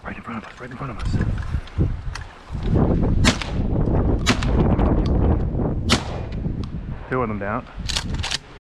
Right in front of us, right in front of us. Two of them down.